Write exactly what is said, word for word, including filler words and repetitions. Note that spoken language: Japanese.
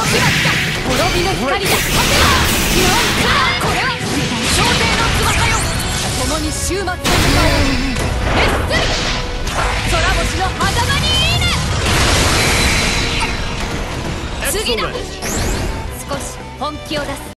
滅びの光だ。なんかこれは朝廷の翼よ。共に終末を迎えよう。レッスル空星の狭間にいいね。次だ。少し本気を出す。